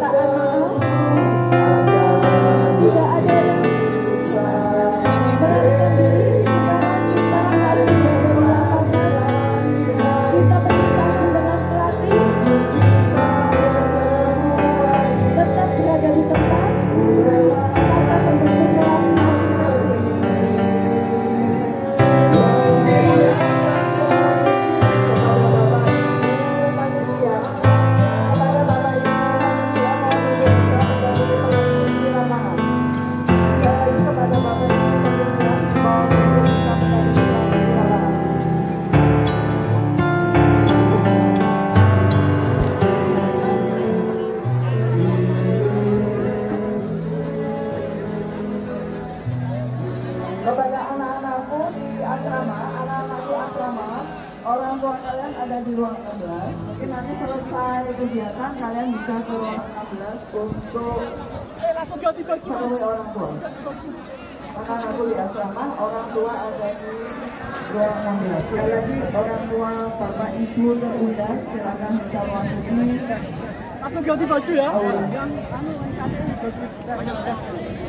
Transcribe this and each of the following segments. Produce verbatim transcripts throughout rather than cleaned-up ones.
Kepada anak-anakku di asrama, anak-anak di asrama, orang tua kalian ada di ruang enam belas. Mungkin nanti selesai kegiatan kalian bisa ke ruang enam belas untuk Eh, langsung ganti baju. menemui orang tua. Anak-anakku di asrama, orang tua ada di ruang enam belas. Sekali lagi, orang tua, bapak, ibu terundang, silakan bisa memasuki. Langsung ganti baju ya. Oh. Yang anu yang bagus. Sukses.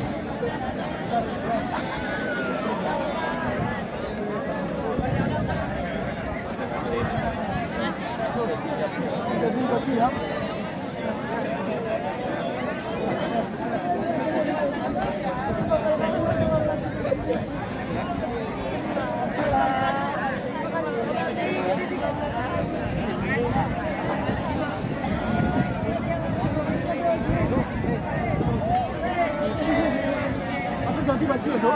Ganti baju ya. Aku ganti baju ya, Dok.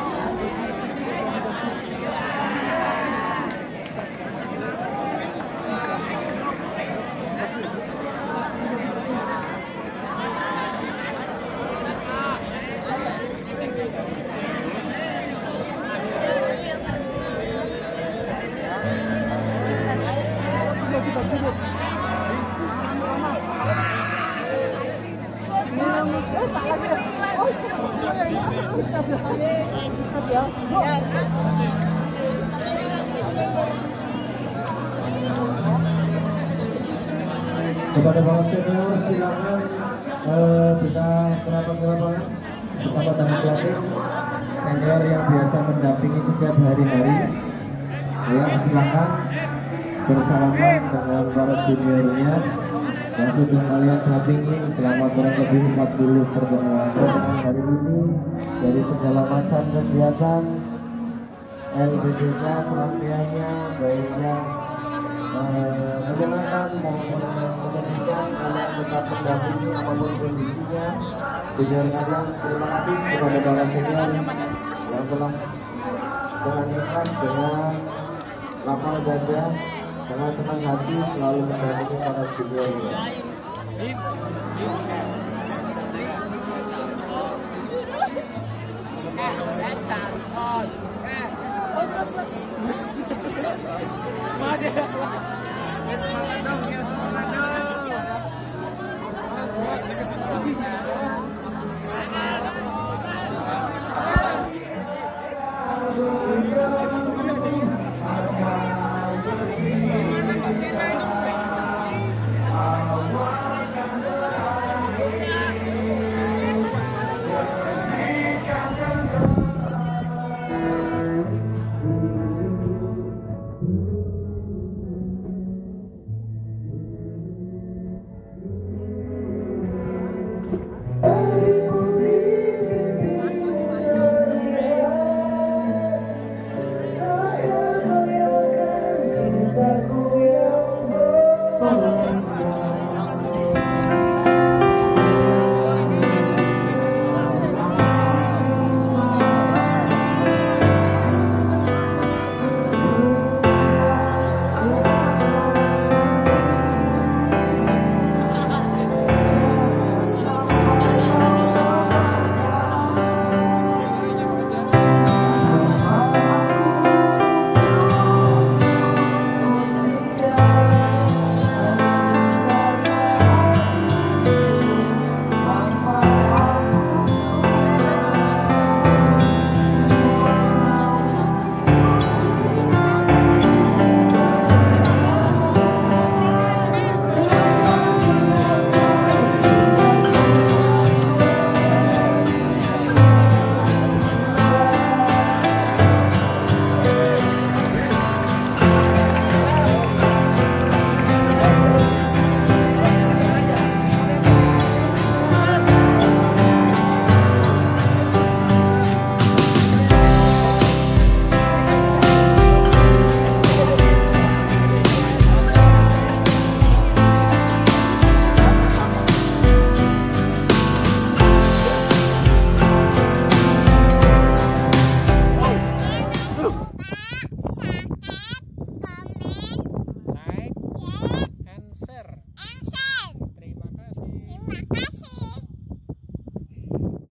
Ganti baju, Dok. Eh, salah ya. Oh, sukses ya. Sukses ya. Kepada para senior silakan uh, bisa merapat ke lapangan bersama dengan pelatih senior yang biasa mendampingi setiap hari-hari. Ya, silakan bersalaman dengan para juniornya yang sudah kalian dampingi selama kurang lebih empat puluh pertemuan hari ini dari segala macam kegiatan L B D-nya, pelatihannya, baiknya eh, menyenangkan maupun menyedihkan. Kalian tetap mendampingi apapun kondisinya. Junior kalian, terima kasih kepada para senior yang telah dengan ikhlas, dengan lapang dada, dengan senang hati selalu mendampingi para juniornya. Semangat dong, ya semangat dong.